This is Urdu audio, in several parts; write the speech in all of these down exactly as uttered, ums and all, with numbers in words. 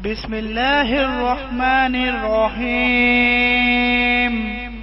بسم اللہ الرحمن الرحیم۔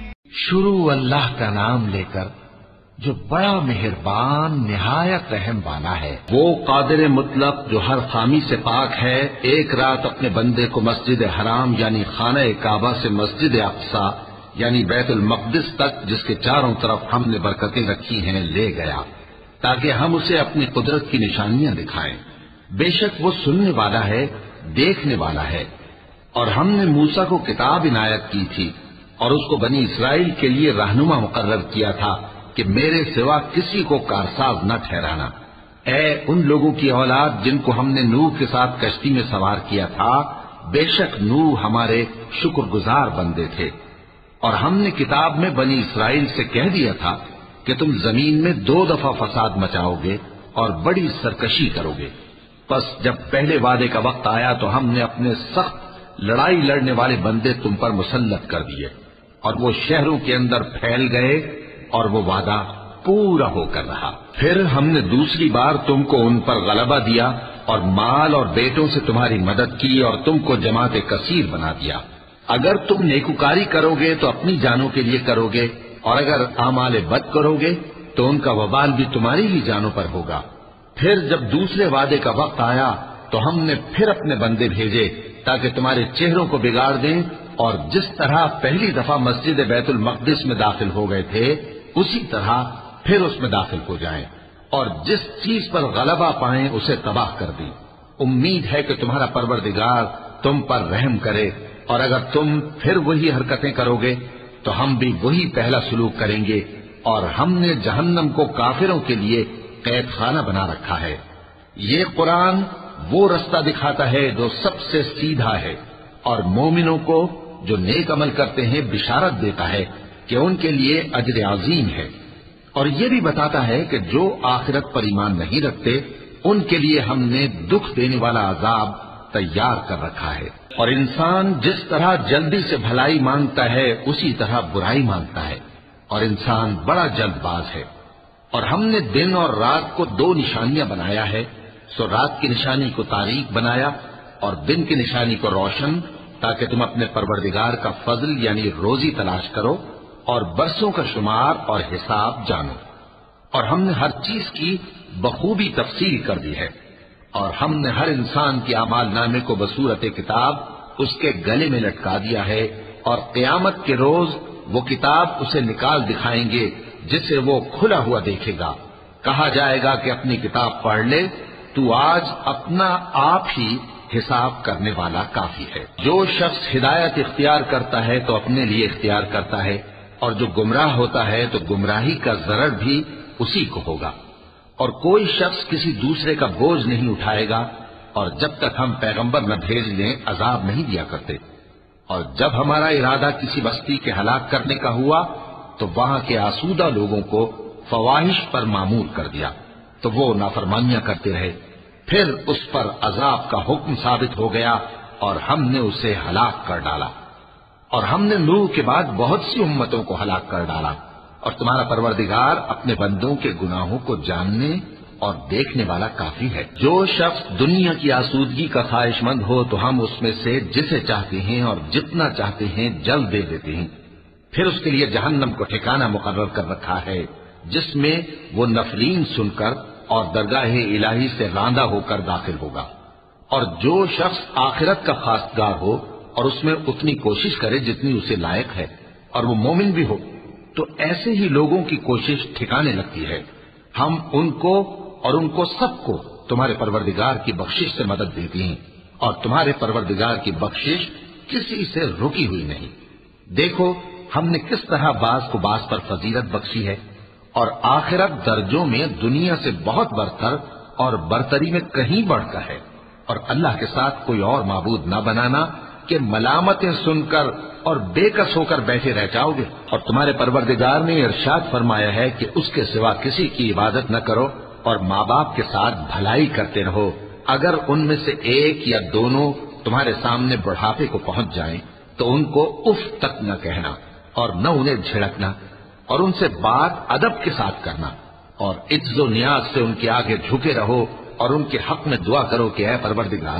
شروع اللہ کا نام لے کر جو بڑا مہربان نہایت رحم والا ہے۔ وہ قادر مطلق جو ہر خامی سے پاک ہے، ایک رات اپنے بندے کو مسجد حرام یعنی خانہ کعبہ سے مسجد اقصی یعنی بیت المقدس تک، جس کے چاروں طرف ہم نے برکتیں رکھی ہیں، لے گیا تاکہ ہم اسے اپنی قدرت کی نشانیاں دکھائیں۔ بے شک وہ سننے والا ہے، دیکھنے والا ہے۔ اور ہم نے موسیٰ کو کتاب عنایت کی تھی اور اس کو بنی اسرائیل کے لیے رہنما مقرر کیا تھا کہ میرے سوا کسی کو کارساز نہ ٹھہرانا۔ اے ان لوگوں کی اولاد جن کو ہم نے نوح کے ساتھ کشتی میں سوار کیا تھا، بے شک نوح ہمارے شکر گزار بندے تھے۔ اور ہم نے کتاب میں بنی اسرائیل سے کہہ دیا تھا کہ تم زمین میں دو دفعہ فساد مچاؤ گے اور بڑی سرکشی کرو گے۔ پس جب پہلے وعدے کا وقت آیا تو ہم نے اپنے سخت لڑائی لڑنے والے بندے تم پر مسلط کر دیے، اور وہ شہروں کے اندر پھیل گئے اور وہ وعدہ پورا ہو کر رہا۔ پھر ہم نے دوسری بار تم کو ان پر غلبہ دیا اور مال اور بیٹوں سے تمہاری مدد کی اور تم کو جماعت کثیر بنا دیا۔ اگر تم نیکوکاری کرو گے تو اپنی جانوں کے لیے کرو گے، اور اگر اعمال بد کرو گے تو ان کا وبال بھی تمہاری ہی جانوں پر ہوگا۔ پھر جب دوسرے وعدے کا وقت آیا تو ہم نے پھر اپنے بندے بھیجے تاکہ تمہارے چہروں کو بگاڑ دیں، اور جس طرح پہلی دفعہ مسجد بیت المقدس میں داخل ہو گئے تھے اسی طرح پھر اس میں داخل ہو جائیں، اور جس چیز پر غلبہ پائیں اسے تباہ کر دیں۔ امید ہے کہ تمہارا پروردگار تم پر رحم کرے، اور اگر تم پھر وہی حرکتیں کرو گے تو ہم بھی وہی پہلا سلوک کریں گے، اور ہم نے جہنم کو کافروں کے لیے قید خانہ بنا رکھا ہے۔ یہ قرآن وہ رستہ دکھاتا ہے جو سب سے سیدھا ہے، اور مومنوں کو جو نیک عمل کرتے ہیں بشارت دیتا ہے کہ ان کے لیے اجر عظیم ہے، اور یہ بھی بتاتا ہے کہ جو آخرت پر ایمان نہیں رکھتے ان کے لیے ہم نے دکھ دینے والا عذاب تیار کر رکھا ہے۔ اور انسان جس طرح جلدی سے بھلائی مانگتا ہے اسی طرح برائی مانگتا ہے، اور انسان بڑا جلد باز ہے۔ اور ہم نے دن اور رات کو دو نشانیاں بنایا ہے، سو رات کی نشانی کو تاریک بنایا اور دن کی نشانی کو روشن، تاکہ تم اپنے پروردگار کا فضل یعنی روزی تلاش کرو اور برسوں کا شمار اور حساب جانو۔ اور ہم نے ہر چیز کی بخوبی تفصیل کر دی ہے، اور ہم نے ہر انسان کے اعمال نامے کو بصورت کتاب اس کے گلے میں لٹکا دیا ہے، اور قیامت کے روز وہ کتاب اسے نکال دکھائیں گے جسے وہ کھلا ہوا دیکھے گا۔ کہا جائے گا کہ اپنی کتاب پڑھ لے، تو آج اپنا آپ ہی حساب کرنے والا کافی ہے۔ جو شخص ہدایت اختیار کرتا ہے تو اپنے لیے اختیار کرتا ہے، اور جو گمراہ ہوتا ہے تو گمراہی کا ضرر بھی اسی کو ہوگا۔ اور کوئی شخص کسی دوسرے کا بوجھ نہیں اٹھائے گا، اور جب تک ہم پیغمبر نہ بھیج لیں عذاب نہیں دیا کرتے۔ اور جب ہمارا ارادہ کسی بستی کے ہلاک کرنے کا ہوا تو وہاں کے آسودہ لوگوں کو فواحش پر معمور کر دیا، تو وہ نافرمانیاں کرتے رہے۔ پھر اس پر عذاب کا حکم ثابت ہو گیا اور ہم نے اسے ہلاک کر ڈالا۔ اور ہم نے نوح کے بعد بہت سی امتوں کو ہلاک کر ڈالا، اور تمہارا پروردگار اپنے بندوں کے گناہوں کو جاننے اور دیکھنے والا کافی ہے۔ جو شخص دنیا کی آسودگی کا خواہش مند ہو تو ہم اس میں سے جسے چاہتے ہیں اور جتنا چاہتے ہیں جلد دے دیتے ہیں۔ پھر اس کے لیے جہنم کو ٹھکانہ مقرر کر رکھا ہے، جس میں وہ نفرین سن کر اور درگاہ الہی سے راندہ ہو کر داخل ہوگا۔ اور جو شخص آخرت کا خواستگار ہو اور اس میں اتنی کوشش کرے جتنی اسے لائق ہے، اور وہ مومن بھی ہو، تو ایسے ہی لوگوں کی کوشش ٹھکانے لگتی ہے۔ ہم ان کو اور ان کو سب کو تمہارے پروردگار کی بخشش سے مدد دیتی ہیں، اور تمہارے پروردگار کی بخشش کسی سے رکی ہوئی نہیں۔ دیکھو ہم نے کس طرح بعض کو بعض پر فضیلت بخشی ہے، اور آخرت درجوں میں دنیا سے بہت برتر اور برتری میں کہیں بڑھ کر ہے۔ اور اللہ کے ساتھ کوئی اور معبود نہ بنانا کہ ملامتیں سن کر اور بے کس ہو کر بیٹھے رہ جاؤ گے۔ اور تمہارے پروردگار نے ارشاد فرمایا ہے کہ اس کے سوا کسی کی عبادت نہ کرو، اور ماں باپ کے ساتھ بھلائی کرتے رہو۔ اگر ان میں سے ایک یا دونوں تمہارے سامنے بڑھاپے کو پہنچ جائیں تو ان کو اف تک نہ کہنا، اور نہ انہیں جھڑکنا، اور ان سے بات ادب کے ساتھ کرنا، اور عجز و نیاز سے ان کے آگے جھکے رہو، اور ان کے حق میں دعا کرو کہ اے پروردگار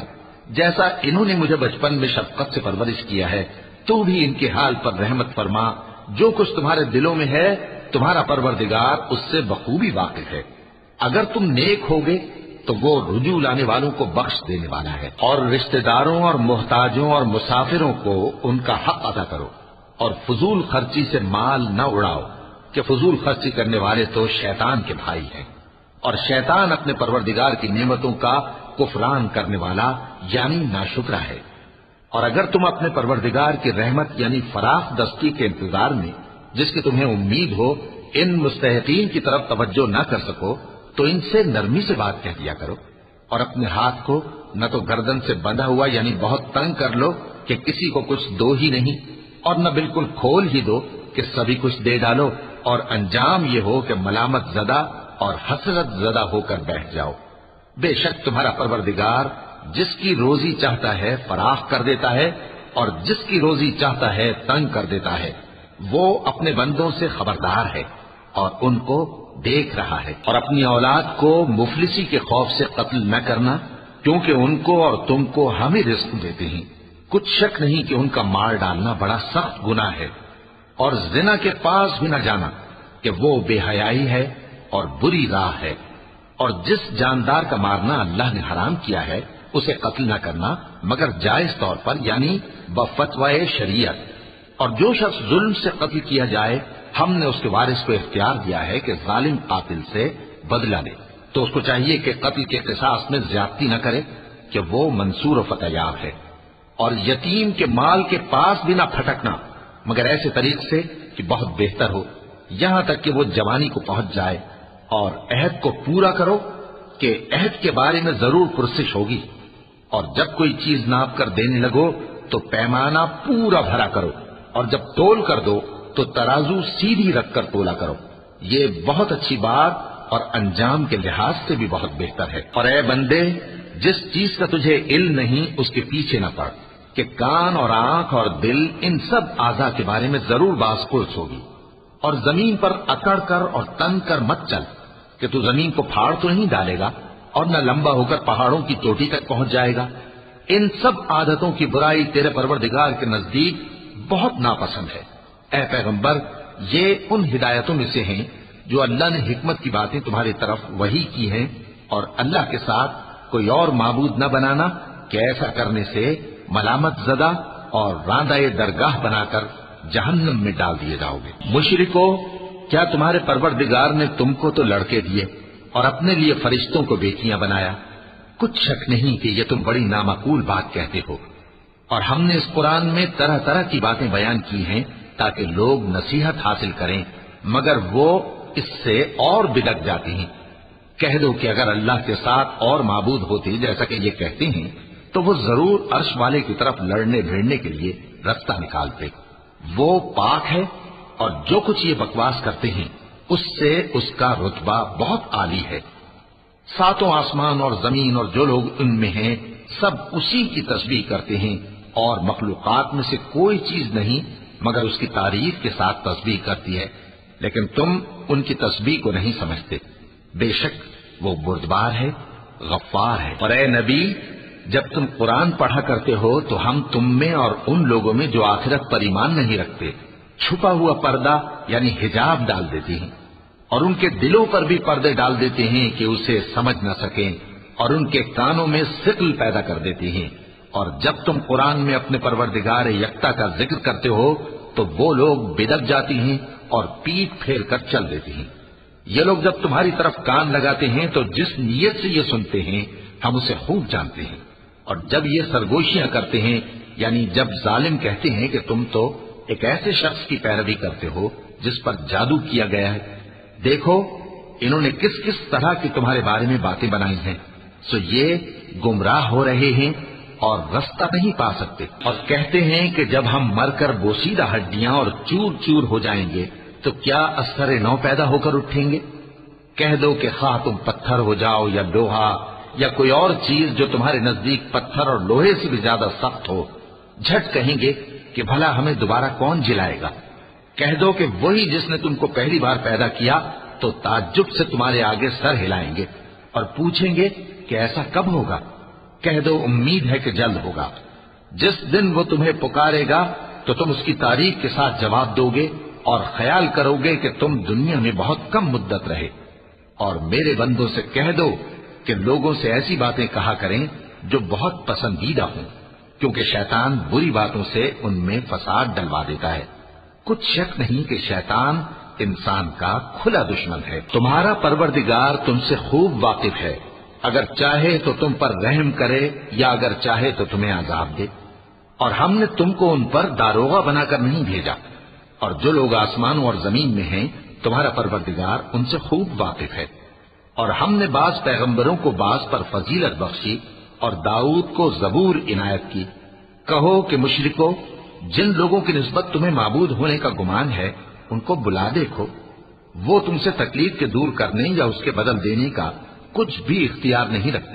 جیسا انہوں نے مجھے بچپن میں شفقت سے پرورش کیا ہے تو بھی ان کے حال پر رحمت فرما. جو کچھ تمہارے دلوں میں ہے تمہارا پروردگار اس سے بخوبی واقف ہے. اگر تم نیک ہوگے تو وہ رجوع لانے والوں کو بخش دینے والا ہے. اور رشتہ داروں اور محتاجوں اور مسافروں کو ان کا حق ادا کرو اور فضول خرچی سے مال نہ اڑاؤ کہ فضول خرچی کرنے والے تو شیطان کے بھائی ہیں اور شیطان اپنے پروردگار کی نعمتوں کا کفران کرنے والا یعنی ناشکرا ہے. اور اگر تم اپنے پروردگار کی رحمت یعنی فراخ دستی کے انتظار میں جس کی تمہیں امید ہو ان مستحقین کی طرف توجہ نہ کر سکو تو ان سے نرمی سے بات کہہ دیا کرو اور اپنے ہاتھ کو نہ تو گردن سے بندھا ہوا یعنی بہت تنگ کر لو کہ کسی کو کچھ دو ہی نہیں اور نہ بالکل کھول ہی دو کہ سبھی کچھ دے ڈالو اور انجام یہ ہو کہ ملامت زدہ اور حسرت زدہ ہو کر بیٹھ جاؤ. بے شک تمہارا پروردگار جس کی روزی چاہتا ہے فراخ کر دیتا ہے اور جس کی روزی چاہتا ہے تنگ کر دیتا ہے. وہ اپنے بندوں سے خبردار ہے اور ان کو دیکھ رہا ہے. اور اپنی اولاد کو مفلسی کے خوف سے قتل نہ کرنا کیونکہ ان کو اور تم کو ہم ہی رزق دیتے ہیں. کچھ شک نہیں کہ ان کا مار ڈالنا بڑا سخت گناہ ہے. اور زنا کے پاس بھی نہ جانا کہ وہ بے حیائی ہے اور بری راہ ہے. اور جس جاندار کا مارنا اللہ نے حرام کیا ہے اسے قتل نہ کرنا مگر جائز طور پر یعنی بفتوائے شریعت. اور جو شخص ظلم سے قتل کیا جائے ہم نے اس کے وارث کو اختیار دیا ہے کہ ظالم قاتل سے بدلہ لے تو اس کو چاہیے کہ قتل کے قصاص میں زیادتی نہ کرے کہ وہ منصور و فتح یاب ہے. اور یتیم کے مال کے پاس بھی نہ پھٹکنا مگر ایسے طریق سے کہ بہت بہتر ہو یہاں تک کہ وہ جوانی کو پہنچ جائے. اور عہد کو پورا کرو کہ عہد کے بارے میں ضرور پرسش ہوگی. اور جب کوئی چیز ناپ کر دینے لگو تو پیمانہ پورا بھرا کرو اور جب تول کر دو تو ترازو سیدھی رکھ کر تولا کرو. یہ بہت اچھی بات اور انجام کے لحاظ سے بھی بہت بہتر ہے. اور اے بندے جس چیز کا تجھے علم نہیں اس کے پیچھے نہ پڑ کہ کان اور آنکھ اور دل ان سب اعضاء کے بارے میں ضرور باز پرس ہوگی. اور زمین پر اکڑ کر اور تن کر مت چل کہ تو زمین کو پھاڑ تو نہیں ڈالے گا اور نہ لمبا ہو کر پہاڑوں کی چوٹی تک پہنچ جائے گا. ان سب عادتوں کی برائی تیرے پروردگار کے نزدیک بہت ناپسند ہے. اے پیغمبر یہ ان ہدایتوں میں سے ہیں جو اللہ نے حکمت کی باتیں تمہاری طرف وحی کی ہیں. اور اللہ کے ساتھ کوئی اور معبود نہ بنانا کہ ایسا کرنے سے ملامت زدہ اور راندہ درگاہ بنا کر جہنم میں ڈال دیے جاؤ گے. مشرکو کیا تمہارے پروردگار نے تم کو تو لڑکے دیے اور اپنے لیے فرشتوں کو بیٹیاں بنایا؟ کچھ شک نہیں کہ یہ تم بڑی نامعقول بات کہتے ہو. اور ہم نے اس قرآن میں طرح طرح کی باتیں بیان کی ہیں تاکہ لوگ نصیحت حاصل کریں مگر وہ اس سے اور بدک جاتے ہیں. کہہ دو کہ اگر اللہ کے ساتھ اور معبود ہوتے جیسا کہ یہ کہتے ہیں تو وہ ضرور عرش والے کی طرف لڑنے بھیڑنے کے لیے رستہ نکالتے. وہ پاک ہے اور جو کچھ یہ بکواس کرتے ہیں اس سے اس کا رتبہ بہت عالی ہے. ساتوں آسمان اور زمین اور جو لوگ ان میں ہیں سب اسی کی تسبیح کرتے ہیں اور مخلوقات میں سے کوئی چیز نہیں مگر اس کی تعریف کے ساتھ تسبیح کرتی ہے لیکن تم ان کی تسبیح کو نہیں سمجھتے. بے شک وہ بردبار ہے غفار ہے. اور اے نبی جب تم قرآن پڑھا کرتے ہو تو ہم تم میں اور ان لوگوں میں جو آخرت پر ایمان نہیں رکھتے چھپا ہوا پردہ یعنی حجاب ڈال دیتے ہیں اور ان کے دلوں پر بھی پردے ڈال دیتے ہیں کہ اسے سمجھ نہ سکیں اور ان کے کانوں میں ثقل پیدا کر دیتے ہیں. اور جب تم قرآن میں اپنے پروردگار یکتا کا ذکر کرتے ہو تو وہ لوگ بدک جاتی ہیں اور پیٹ پھیر کر چل دیتے ہیں. یہ لوگ جب تمہاری طرف کان لگاتے ہیں تو جس نیت سے یہ سنتے ہیں ہم اسے خوب جانتے ہیں. اور جب یہ سرگوشیاں کرتے ہیں یعنی جب ظالم کہتے ہیں کہ تم تو ایک ایسے شخص کی پیروی کرتے ہو جس پر جادو کیا گیا ہے، دیکھو انہوں نے کس کس طرح کی تمہارے بارے میں باتیں بنائی ہیں، سو یہ گمراہ ہو رہے ہیں اور رستہ نہیں پا سکتے. اور کہتے ہیں کہ جب ہم مر کر بوسیدہ ہڈیاں اور چور چور ہو جائیں گے تو کیا اثر نو پیدا ہو کر اٹھیں گے؟ کہہ دو کہ خواہ تم پتھر ہو جاؤ یا لوہا یا کوئی اور چیز جو تمہارے نزدیک پتھر اور لوہے سے بھی زیادہ سخت ہو، جھٹ کہیں گے کہ بھلا ہمیں دوبارہ کون جلائے گا. کہہ دو کہ وہی جس نے تم کو پہلی بار پیدا کیا تو تعجب سے تمہارے آگے سر ہلائیں گے اور پوچھیں گے کہ ایسا کب ہوگا. کہہ دو امید ہے کہ جلد ہوگا۔ جس دن وہ تمہیں پکارے گا تو تم اس کی تاریخ کے ساتھ جواب دو گے اور خیال کرو گے کہ تم دنیا میں بہت کم مدت رہے۔ اور میرے بندوں سے کہہ دو کہ لوگوں سے ایسی باتیں کہا کریں جو بہت پسندیدہ ہوں، کیونکہ شیطان بری باتوں سے ان میں فساد ڈلوا دیتا ہے۔ کچھ شک نہیں کہ شیطان انسان کا کھلا دشمن ہے۔ تمہارا پروردگار تم سے خوب واقف ہے، اگر چاہے تو تم پر رحم کرے یا اگر چاہے تو تمہیں عذاب دے۔ اور ہم نے تم کو ان پر داروغہ بنا کر نہیں بھیجا، اور جو لوگ آسمانوں اور زمین میں ہیں تمہارا پروردگار ان سے خوب واقف ہے۔ اور ہم نے بعض پیغمبروں کو بعض پر فضیلت بخشی اور داؤد کو زبور عنایت کی۔ کہو کہ مشرکو، جن لوگوں کی نسبت تمہیں معبود ہونے کا گمان ہے ان کو بلا دیکھو، وہ تم سے تکلیف کے دور کرنے یا اس کے بدل دینے کا کچھ بھی اختیار نہیں رکھتے۔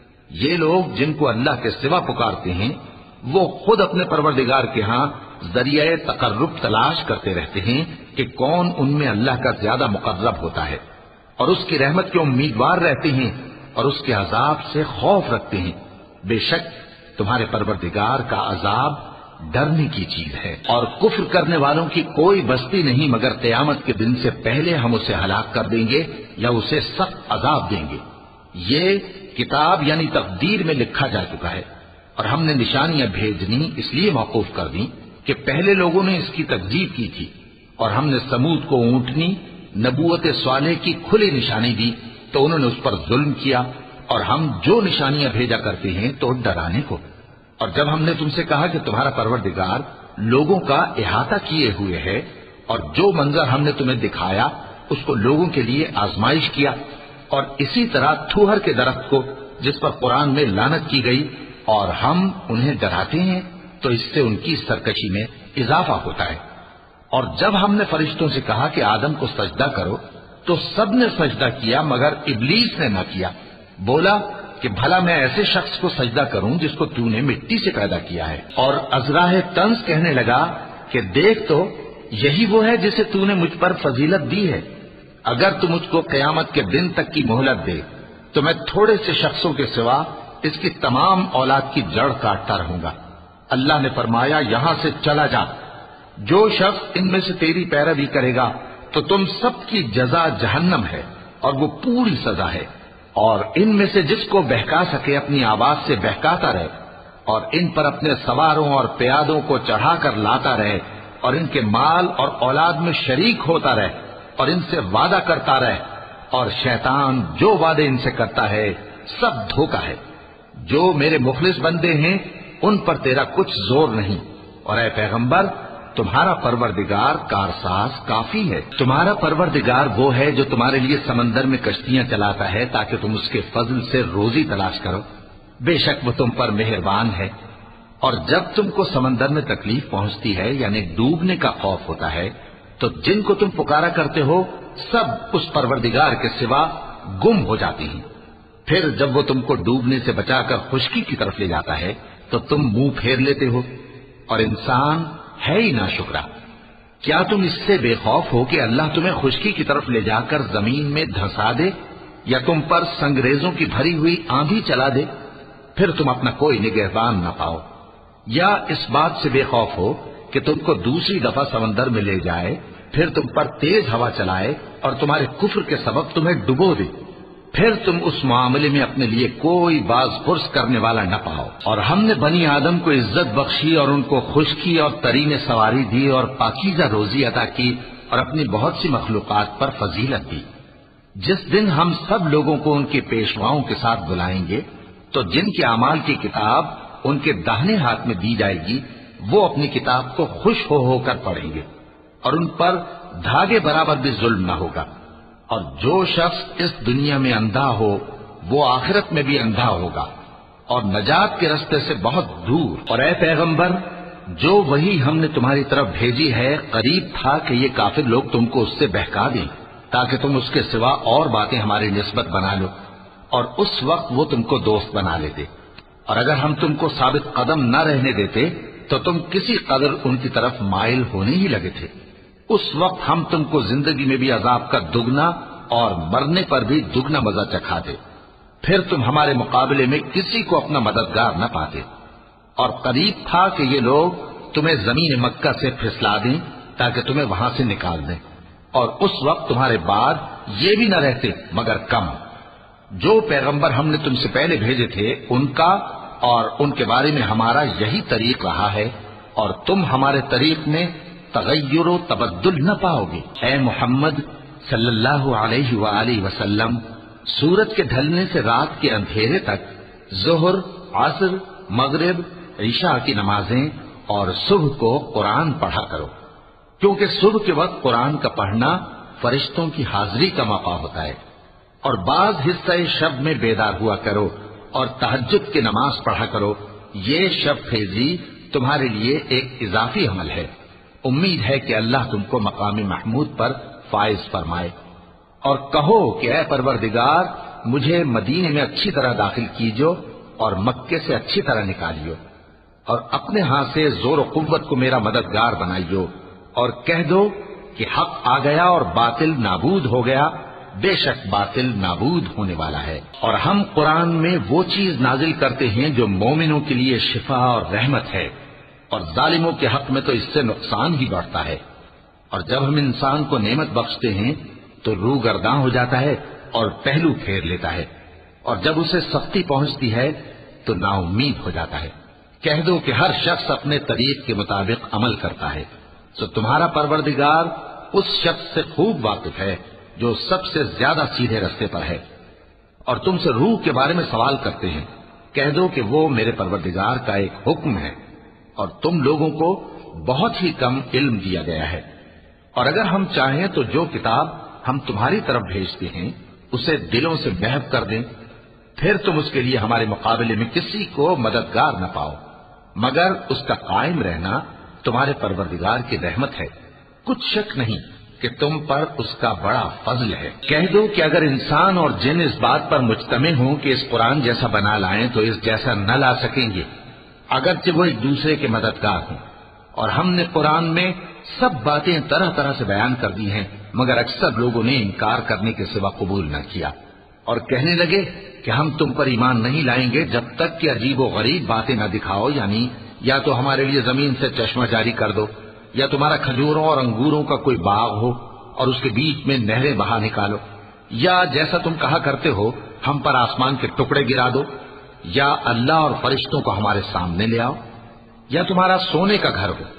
یہ لوگ جن کو اللہ کے سوا پکارتے ہیں وہ خود اپنے پروردگار کے ہاں ذریعہ تقرب تلاش کرتے رہتے ہیں کہ کون ان میں اللہ کا زیادہ مقرب ہوتا ہے، اور اس کی رحمت کے امیدوار رہتے ہیں اور اس کے عذاب سے خوف رکھتے ہیں۔ بے شک تمہارے پروردگار کا عذاب ڈرنے کی چیز ہے، اور کفر کرنے والوں کی کوئی بستی نہیں مگر قیامت کے دن سے پہلے ہم اسے ہلاک کر دیں گے یا اسے سخت عذاب دیں گے۔ یہ کتاب یعنی تقدیر میں لکھا جا چکا ہے، اور ہم نے نشانیاں بھیجنی اس لیے موقوف کر دیں کہ پہلے لوگوں نے اس کی تکذیب کی تھی، اور ہم نے سمود کو اونٹنی نبوت صالح کی کھلی نشانی دی تو انہوں نے اس پر ظلم کیا، اور ہم جو نشانیاں بھیجا کرتے ہیں تو ڈرانے کو۔ اور جب ہم نے تم سے کہا کہ تمہارا پروردگار لوگوں کا احاطہ کیے ہوئے ہے، اور جو منظر ہم نے تمہیں دکھایا اس کو لوگوں کے لیے آزمائش کیا، اور اسی طرح تھوہر کے درخت کو جس پر قرآن میں لعنت کی گئی، اور ہم انہیں ڈراتے ہیں تو اس سے ان کی سرکشی میں اضافہ ہوتا ہے۔ اور جب ہم نے فرشتوں سے کہا کہ آدم کو سجدہ کرو تو سب نے سجدہ کیا مگر ابلیس نے نہ کیا، بولا کہ بھلا میں ایسے شخص کو سجدہ کروں جس کو تو نے مٹی سے پیدا کیا ہے۔ اور ازراہ طنز کہنے لگا کہ دیکھ تو یہی وہ ہے جسے تو نے مجھ پر فضیلت دی ہے، اگر تو مجھ کو قیامت کے دن تک کی مہلت دے تو میں تھوڑے سے شخصوں کے سوا اس کی تمام اولاد کی جڑ کاٹتا رہوں گا۔ اللہ نے فرمایا یہاں سے چلا جا، جو شخص ان میں سے تیری پیروی کرے گا تو تم سب کی جزا جہنم ہے اور وہ پوری سزا ہے، اور ان میں سے جس کو بہکا سکے اپنی آواز سے بہکاتا رہے، اور ان پر اپنے سواروں اور پیادوں کو چڑھا کر لاتا رہے، اور ان کے مال اور اولاد میں شریک ہوتا رہے، اور ان سے وعدہ کرتا رہے، اور شیطان جو وعدے ان سے کرتا ہے سب دھوکہ ہے۔ جو میرے مخلص بندے ہیں ان پر تیرا کچھ زور نہیں، اور اے پیغمبر تمہارا پروردگار کارساز کافی ہے۔ تمہارا پروردگار وہ ہے جو تمہارے لیے سمندر میں کشتیاں چلاتا ہے تاکہ تم اس کے فضل سے روزی تلاش کرو، بے شک وہ تم پر مہربان ہے۔ اور جب تم کو سمندر میں تکلیف پہنچتی ہے یعنی ڈوبنے کا خوف ہوتا ہے تو جن کو تم پکارا کرتے ہو سب اس پروردگار کے سوا گم ہو جاتی ہیں۔ پھر جب وہ تم کو ڈوبنے سے بچا کر خشکی کی طرف لے جاتا ہے تو تم منہ پھیر لیتے ہو، اور انسان ہے ہی ناشکرا۔ کیا تم اس سے بے خوف ہو کہ اللہ تمہیں خشکی کی طرف لے جا کر زمین میں دھسا دے یا تم پر سنگریزوں کی بھری ہوئی آندھی چلا دے، پھر تم اپنا کوئی نگہبان نہ پاؤ؟ یا اس بات سے بے خوف ہو کہ تم کو دوسری دفعہ سمندر میں لے جائے، پھر تم پر تیز ہوا چلائے اور تمہارے کفر کے سبب تمہیں ڈبو دے، پھر تم اس معاملے میں اپنے لیے کوئی باز پرس کرنے والا نہ پاؤ؟ اور ہم نے بنی آدم کو عزت بخشی اور ان کو خشکی اور تری میں سواری دی اور پاکیزہ روزی عطا کی اور اپنی بہت سی مخلوقات پر فضیلت دی۔ جس دن ہم سب لوگوں کو ان کے پیشواؤں کے ساتھ بلائیں گے تو جن کے اعمال کی کتاب ان کے داہنے ہاتھ میں دی جائے گی وہ اپنی کتاب کو خوش ہو ہو کر پڑھیں گے، اور ان پر دھاگے برابر بھی ظلم نہ ہوگا۔ اور جو شخص اس دنیا میں اندھا ہو وہ آخرت میں بھی اندھا ہوگا اور نجات کے راستے سے بہت دور۔ اور اے پیغمبر جو وہی ہم نے تمہاری طرف بھیجی ہے قریب تھا کہ یہ کافر لوگ تم کو اس سے بہکا دیں تاکہ تم اس کے سوا اور باتیں ہماری نسبت بنا لو، اور اس وقت وہ تم کو دوست بنا لیتے، اور اگر ہم تم کو ثابت قدم نہ رہنے دیتے تو تم کسی قدر ان کی طرف مائل ہونے ہی لگے تھے۔ اس وقت ہم تم کو زندگی میں بھی عذاب کا دگنا اور مرنے پر بھی دگنا مزہ چکھا دے، پھر تم ہمارے مقابلے میں کسی کو اپنا مددگار نہ پاتے، اور قریب تھا کہ یہ لوگ تمہیں زمین مکہ سے پھسلا دیں تاکہ تمہیں وہاں سے نکال دیں، اور اس وقت تمہارے بعد یہ بھی نہ رہتے مگر کم۔ جو پیغمبر ہم نے تم سے پہلے بھیجے تھے ان کا اور ان کے بارے میں ہمارا یہی طریق رہا ہے، اور تم ہمارے طریق میں تغیر و تبدل نہ پاؤ گے۔ اے محمد صلی اللہ علیہ وآلہ وسلم، سورج کے ڈھلنے سے رات کے اندھیرے تک ظہر، عصر، مغرب، عشاء کی نمازیں اور صبح کو قرآن پڑھا کرو، کیونکہ صبح کے وقت قرآن کا پڑھنا فرشتوں کی حاضری کا موقع ہوتا ہے، اور بعض حصہ شب میں بیدار ہوا کرو اور تہجد کی نماز پڑھا کرو۔ یہ شب خیزی تمہارے لیے ایک اضافی عمل ہے۔ امید ہے کہ اللہ تم کو مقام محمود پر فائز فرمائے۔ اور کہو کہ اے پروردگار، مجھے مدینے میں اچھی طرح داخل کیجو اور مکے سے اچھی طرح نکالیو، اور اپنے ہاتھ سے زور و قوت کو میرا مددگار بنائیو، اور کہہ دو کہ حق آ گیا اور باطل نابود ہو گیا، بے شک باطل نابود ہونے والا ہے۔ اور ہم قرآن میں وہ چیز نازل کرتے ہیں جو مومنوں کے لیے شفا اور رحمت ہے، اور ظالموں کے حق میں تو اس سے نقصان ہی بڑھتا ہے۔ اور جب ہم انسان کو نعمت بخشتے ہیں تو روح گرداں ہو جاتا ہے اور پہلو پھیر لیتا ہے، اور جب اسے سختی پہنچتی ہے تو نا امید ہو جاتا ہے۔ کہہ دو کہ ہر شخص اپنے طریق کے مطابق عمل کرتا ہے، تو تمہارا پروردگار اس شخص سے خوب واقف ہے جو سب سے زیادہ سیدھے رستے پر ہے۔ اور تم سے روح کے بارے میں سوال کرتے ہیں، کہہ دو کہ وہ میرے پروردگار کا ایک حکم ہے، اور تم لوگوں کو بہت ہی کم علم دیا گیا ہے۔ اور اگر ہم چاہیں تو جو کتاب ہم تمہاری طرف بھیجتے ہیں اسے دلوں سے محو کر دیں، پھر تم اس کے لیے ہمارے مقابلے میں کسی کو مددگار نہ پاؤ، مگر اس کا قائم رہنا تمہارے پروردگار کی رحمت ہے، کچھ شک نہیں کہ تم پر اس کا بڑا فضل ہے۔ کہہ دو کہ اگر انسان اور جن اس بات پر مجتمع ہوں کہ اس قرآن جیسا بنا لائیں تو اس جیسا نہ لا سکیں گے، اگرچہ وہ ایک دوسرے کے مددگار ہوں۔ اور ہم نے قرآن میں سب باتیں طرح طرح سے بیان کر دی ہیں، مگر اکثر لوگوں نے انکار کرنے کے سوا قبول نہ کیا، اور کہنے لگے کہ ہم تم پر ایمان نہیں لائیں گے جب تک کہ عجیب و غریب باتیں نہ دکھاؤ، یعنی یا تو ہمارے لیے زمین سے چشمہ جاری کر دو، یا تمہارا کھجوروں اور انگوروں کا کوئی باغ ہو اور اس کے بیچ میں نہریں بہا نکالو، یا جیسا تم کہا کرتے ہو ہم پر آسمان کے ٹکڑے گرا دو، یا اللہ اور فرشتوں کو ہمارے سامنے لے آؤ، یا تمہارا سونے کا گھر ہو،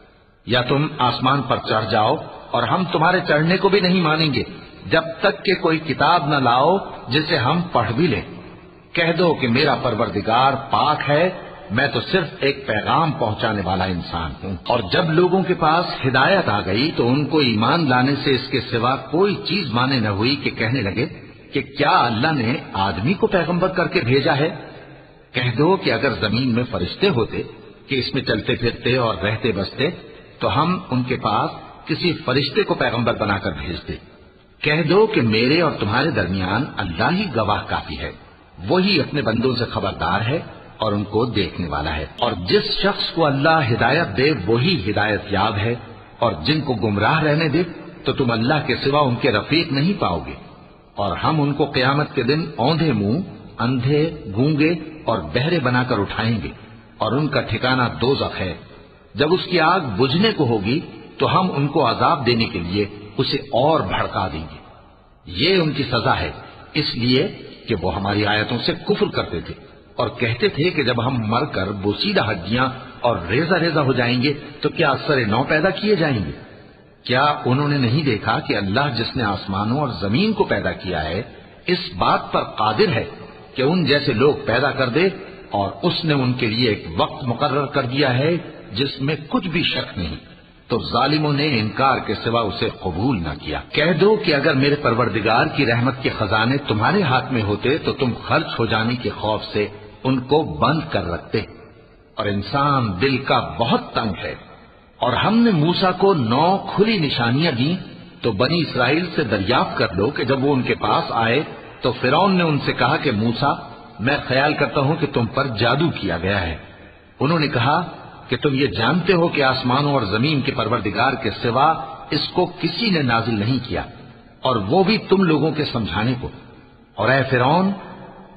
یا تم آسمان پر چڑھ جاؤ، اور ہم تمہارے چڑھنے کو بھی نہیں مانیں گے جب تک کہ کوئی کتاب نہ لاؤ جسے ہم پڑھ بھی لیں۔ کہہ دو کہ میرا پروردگار پاک ہے، میں تو صرف ایک پیغام پہنچانے والا انسان ہوں۔ اور جب لوگوں کے پاس ہدایت آ گئی تو ان کو ایمان لانے سے اس کے سوا کوئی چیز مانے نہ ہوئی کہ کہنے لگے کہ کیا اللہ نے آدمی کو پیغمبر کر کے بھیجا ہے؟ کہہ دو کہ اگر زمین میں فرشتے ہوتے کہ اس میں چلتے پھرتے اور رہتے بستے تو ہم ان کے پاس کسی فرشتے کو پیغمبر بنا کر بھیجتے۔ کہہ دو کہ میرے اور تمہارے درمیان اللہ ہی گواہ کافی ہے، وہی اپنے بندوں سے خبردار ہے اور ان کو دیکھنے والا ہے۔ اور جس شخص کو اللہ ہدایت دے وہی ہدایت یاب ہے، اور جن کو گمراہ رہنے دے تو تم اللہ کے سوا ان کے رفیق نہیں پاؤ گے۔ اور ہم ان کو قیامت کے دن اوندھے منہ، اندھے، گونگے اور بہرے بنا کر اٹھائیں گے، اور ان کا ٹھکانہ دوزخ ہے۔ جب اس کی آگ بجھنے کو ہوگی تو ہم ان کو عذاب دینے کے لیے اسے اور بھڑکا دیں گے۔ یہ ان کی سزا ہے، اس لیے کہ وہ ہماری آیتوں سے کفر کرتے تھے اور کہتے تھے کہ جب ہم مر کر بوسیدہ ہڈیاں اور ریزہ ریزہ ہو جائیں گے تو کیا اثر نو پیدا کیے جائیں گے؟ کیا انہوں نے نہیں دیکھا کہ اللہ جس نے آسمانوں اور زمین کو پیدا کیا ہے اس بات پر قادر ہے کہ ان جیسے لوگ پیدا کر دے، اور اس نے ان کے لیے ایک وقت مقرر کر دیا ہے جس میں کچھ بھی شک نہیں، تو ظالموں نے انکار کے سوا اسے قبول نہ کیا۔ کہہ دو کہ اگر میرے پروردگار کی رحمت کے خزانے تمہارے ہاتھ میں ہوتے تو تم خرچ ہو جانے کے خوف سے ان کو بند کر رکھتے، اور انسان دل کا بہت تنگ ہے۔ اور ہم نے موسیٰ کو نو کھلی نشانیاں دی تو بنی اسرائیل سے دریافت کر لو کہ جب وہ ان کے پاس آئے تو فرعون نے ان سے کہا کہ موسیٰ، میں خیال کرتا ہوں کہ تم پر جادو کیا گیا ہے۔ انہوں نے کہا کہ تم یہ جانتے ہو کہ آسمانوں اور زمین کے پروردگار کے سوا اس کو کسی نے نازل نہیں کیا، اور وہ بھی تم لوگوں کے سمجھانے کو۔ اور اے فرعون،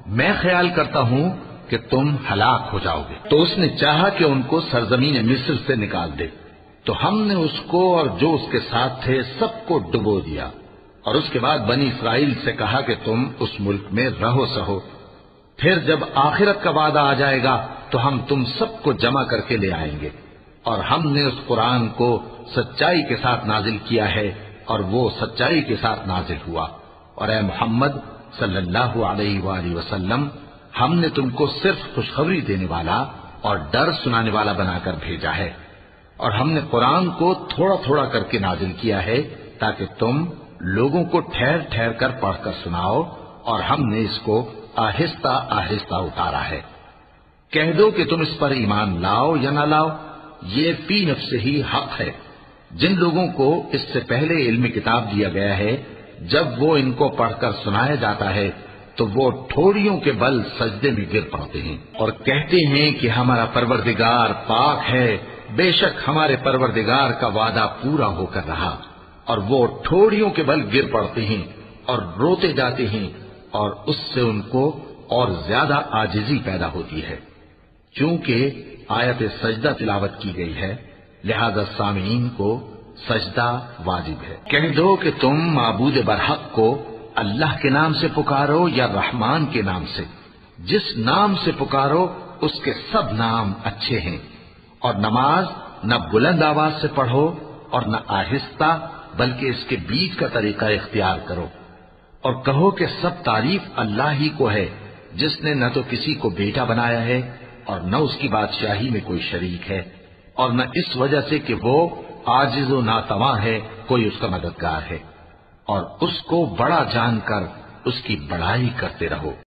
میں خیال کرتا ہوں کہ تم ہلاک ہو جاؤ گے۔ تو اس نے چاہا کہ ان کو سرزمین مصر سے نکال دے، تو ہم نے اس کو اور جو اس کے ساتھ تھے سب کو ڈبو دیا، اور اس کے بعد بنی اسرائیل سے کہا کہ تم اس ملک میں رہو سہو، پھر جب آخرت کا وعدہ آ جائے گا تو ہم تم سب کو جمع کر کے لے آئیں گے۔ اور ہم نے اس قرآن کو سچائی کے ساتھ نازل کیا ہے، اور وہ سچائی کے ساتھ نازل ہوا۔ اور اے محمد صلی اللہ علیہ وآلہ وسلم، ہم نے تم کو صرف خوشخبری دینے والا اور ڈر سنانے والا بنا کر بھیجا ہے، اور ہم نے قرآن کو تھوڑا تھوڑا کر کے نازل کیا ہے تاکہ تم لوگوں کو ٹھہر ٹھہر کر پڑھ کر سناؤ، اور ہم نے اس کو آہستہ آہستہ اتارا ہے۔ کہہ دو کہ تم اس پر ایمان لاؤ یا نہ لاؤ، یہ فی نفس ہی حق ہے۔ جن لوگوں کو اس سے پہلے علم کتاب دیا گیا ہے، جب وہ ان کو پڑھ کر سنایا جاتا ہے تو وہ ٹھوڑیوں کے بل سجدے میں گر پڑتے ہیں اور کہتے ہیں کہ ہمارا پروردگار پاک ہے، بے شک ہمارے پروردگار کا وعدہ پورا ہو کر رہا، اور وہ ٹھوڑیوں کے بل گر پڑتے ہیں اور روتے جاتے ہیں، اور اس سے ان کو اور زیادہ عاجزی پیدا ہوتی ہے۔ چونکہ آیت سجدہ تلاوت کی گئی ہے، لہذا سامعین کو سجدہ واجب ہے۔ کہہ دو کہ تم معبود برحق کو اللہ کے نام سے پکارو یا رحمان کے نام سے، جس نام سے پکارو اس کے سب نام اچھے ہیں، اور نماز نہ بلند آواز سے پڑھو اور نہ آہستہ، بلکہ اس کے بیچ کا طریقہ اختیار کرو، اور کہو کہ سب تعریف اللہ ہی کو ہے، جس نے نہ تو کسی کو بیٹا بنایا ہے اور نہ اس کی بادشاہی میں کوئی شریک ہے، اور نہ اس وجہ سے کہ وہ عاجز و ناتواں ہے کوئی اس کا مددگار ہے، اور اس کو بڑا جان کر اس کی بڑائی کرتے رہو۔